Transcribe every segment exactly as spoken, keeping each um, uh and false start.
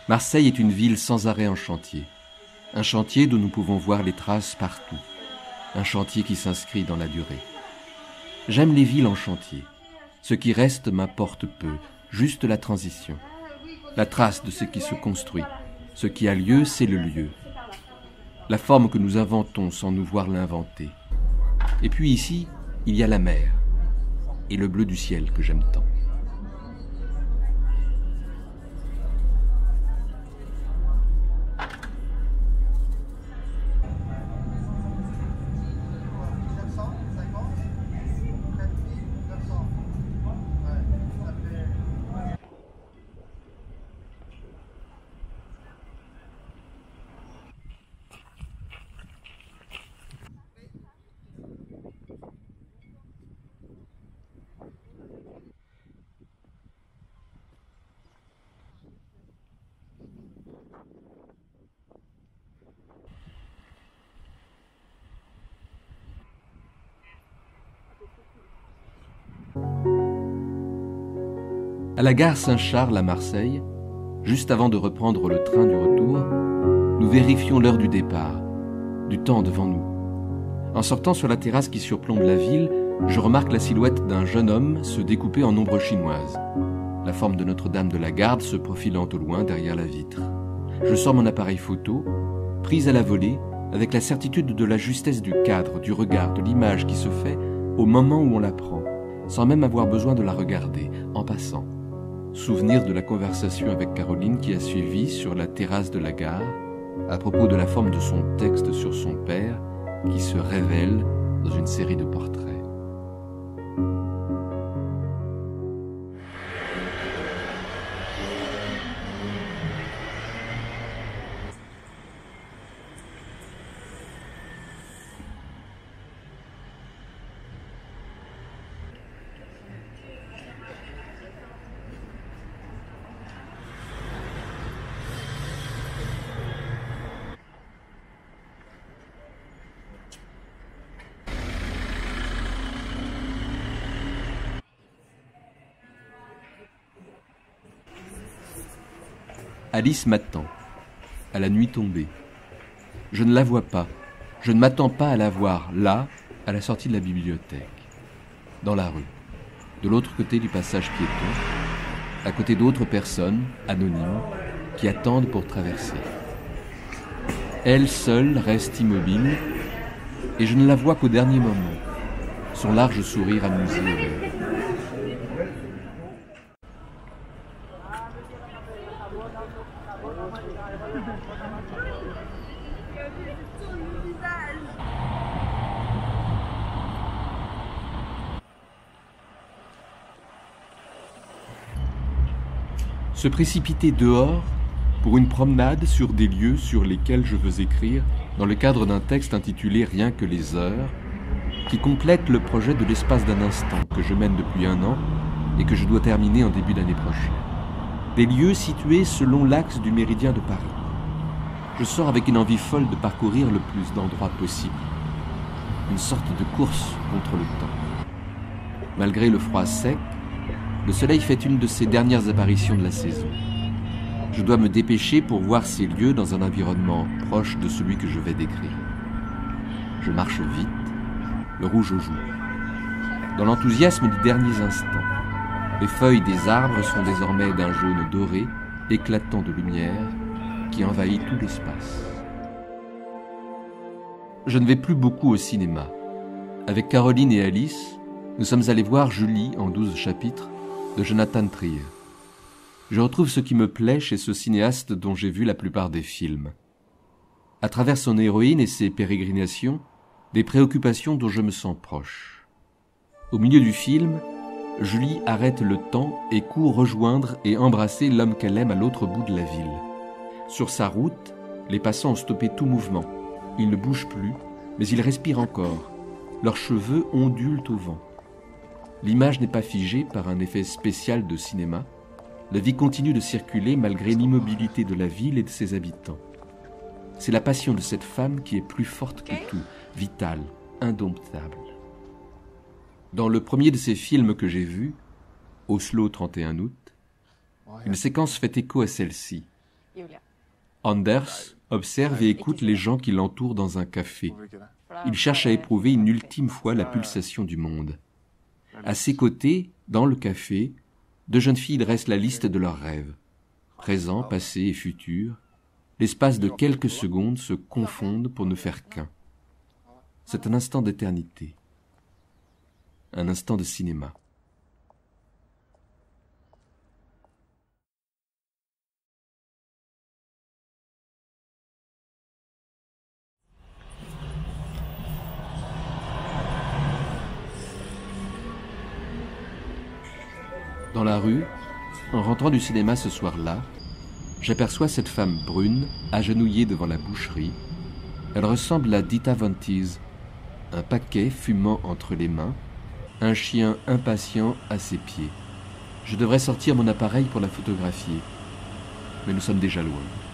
Marseille est une ville sans arrêt en chantier. Un chantier dont nous pouvons voir les traces partout. Un chantier qui s'inscrit dans la durée. J'aime les villes en chantier. Ce qui reste m'importe peu, juste la transition. La trace de ce qui se construit. Ce qui a lieu, c'est le lieu. La forme que nous inventons sans nous voir l'inventer. Et puis ici, il y a la mer. Et le bleu du ciel que j'aime tant. À la gare Saint-Charles à Marseille, juste avant de reprendre le train du retour, nous vérifions l'heure du départ, du temps devant nous. En sortant sur la terrasse qui surplombe la ville, je remarque la silhouette d'un jeune homme se découper en ombre chinoise, la forme de Notre-Dame de la Garde se profilant au loin derrière la vitre. Je sors mon appareil photo, prise à la volée, avec la certitude de la justesse du cadre, du regard, de l'image qui se fait au moment où on la prend, sans même avoir besoin de la regarder, en passant. Souvenir de la conversation avec Caroline qui a suivi sur la terrasse de la gare à propos de la forme de son texte sur son père qui se révèle dans une série de portraits. Alice m'attend, à la nuit tombée. Je ne la vois pas, je ne m'attends pas à la voir là, à la sortie de la bibliothèque, dans la rue, de l'autre côté du passage piéton, à côté d'autres personnes, anonymes, qui attendent pour traverser. Elle seule reste immobile, et je ne la vois qu'au dernier moment, son large sourire amusé. Se précipiter dehors pour une promenade sur des lieux sur lesquels je veux écrire dans le cadre d'un texte intitulé « Rien que les heures » qui complète le projet de l'espace d'un instant que je mène depuis un an et que je dois terminer en début d'année prochaine. Des lieux situés selon l'axe du méridien de Paris. Je sors avec une envie folle de parcourir le plus d'endroits possible. Une sorte de course contre le temps. Malgré le froid sec, le soleil fait une de ses dernières apparitions de la saison. Je dois me dépêcher pour voir ces lieux dans un environnement proche de celui que je vais décrire. Je marche vite, le rouge aux joues. Dans l'enthousiasme des derniers instants, les feuilles des arbres sont désormais d'un jaune doré, éclatant de lumière, qui envahit tout l'espace. Je ne vais plus beaucoup au cinéma. Avec Caroline et Alice, nous sommes allés voir Julie en douze chapitres de Jonathan Trier. Je retrouve ce qui me plaît chez ce cinéaste dont j'ai vu la plupart des films. À travers son héroïne et ses pérégrinations, des préoccupations dont je me sens proche. Au milieu du film, Julie arrête le temps et court rejoindre et embrasser l'homme qu'elle aime à l'autre bout de la ville. Sur sa route, les passants ont stoppé tout mouvement. Ils ne bougent plus, mais ils respirent encore. Leurs cheveux ondulent au vent. L'image n'est pas figée par un effet spécial de cinéma. La vie continue de circuler malgré l'immobilité de la ville et de ses habitants. C'est la passion de cette femme qui est plus forte que tout, vitale, indomptable. Dans le premier de ces films que j'ai vus, Oslo trente et un août, une séquence fait écho à celle-ci. Anders observe et écoute les gens qui l'entourent dans un café. Il cherche à éprouver une ultime fois la pulsation du monde. À ses côtés, dans le café, deux jeunes filles dressent la liste de leurs rêves. Présent, passé et futur, l'espace de quelques secondes se confondent pour ne faire qu'un. C'est un instant d'éternité. Un instant de cinéma. Dans la rue, en rentrant du cinéma ce soir-là, j'aperçois cette femme brune, agenouillée devant la boucherie. Elle ressemble à Dita Von Teese, un paquet fumant entre les mains, un chien impatient à ses pieds. Je devrais sortir mon appareil pour la photographier, mais nous sommes déjà loin.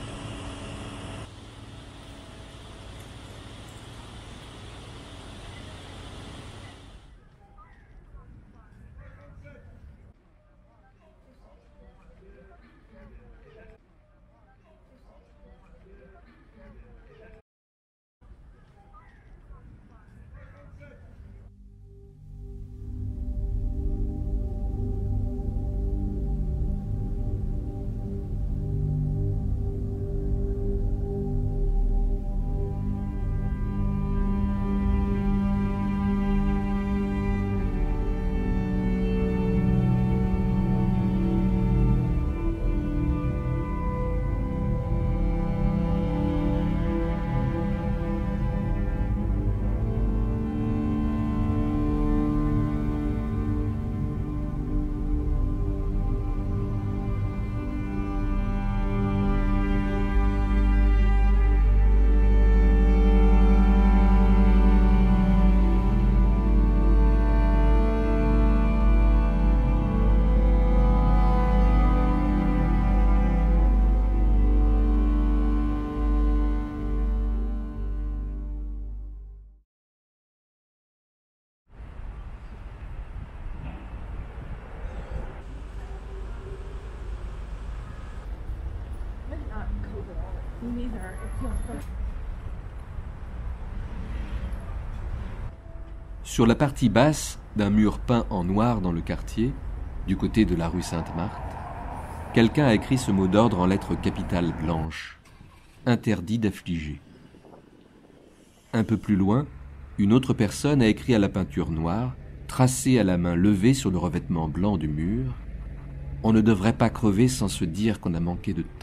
Sur la partie basse d'un mur peint en noir dans le quartier, du côté de la rue Sainte-Marthe, quelqu'un a écrit ce mot d'ordre en lettres capitales blanches. Interdit d'affliger. Un peu plus loin, une autre personne a écrit à la peinture noire, tracé à la main levée sur le revêtement blanc du mur, « On ne devrait pas crever sans se dire qu'on a manqué de temps. »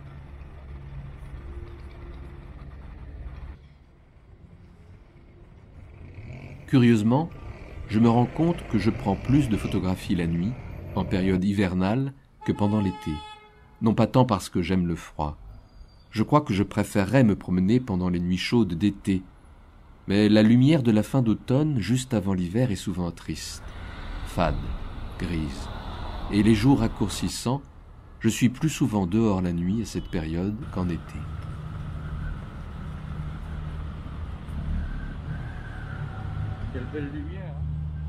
Curieusement, je me rends compte que je prends plus de photographies la nuit, en période hivernale, que pendant l'été. Non pas tant parce que j'aime le froid. Je crois que je préférerais me promener pendant les nuits chaudes d'été. Mais la lumière de la fin d'automne, juste avant l'hiver, est souvent triste, fade, grise. Et les jours raccourcissant, je suis plus souvent dehors la nuit à cette période qu'en été. Quelle belle lumière, hein.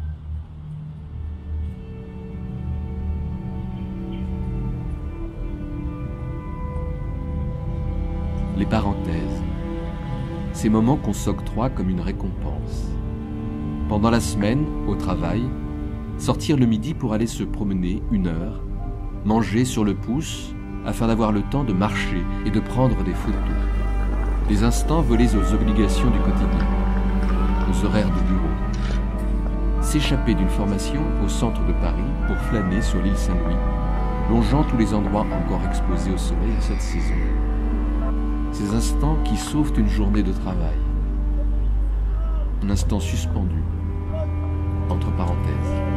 Les parenthèses. Ces moments qu'on s'octroie comme une récompense. Pendant la semaine, au travail, sortir le midi pour aller se promener une heure, manger sur le pouce afin d'avoir le temps de marcher et de prendre des photos. Des instants volés aux obligations du quotidien, aux horaires du bureau. S'échapper d'une formation au centre de Paris pour flâner sur l'île Saint-Louis, longeant tous les endroits encore exposés au soleil cette saison. Ces instants qui sauvent une journée de travail. Un instant suspendu, entre parenthèses.